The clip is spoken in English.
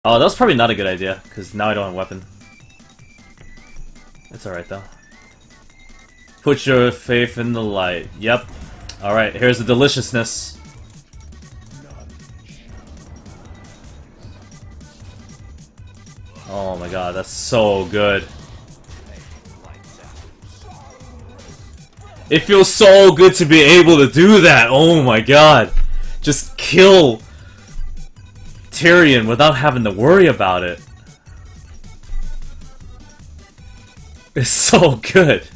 Oh, that was probably not a good idea, because now I don't have a weapon. It's alright though. Put your faith in the light. Yep. Alright, here's the deliciousness. Oh my god, that's so good. It feels so good to be able to do that. Oh my god. Just kill Tirion without having to worry about it. It's so good.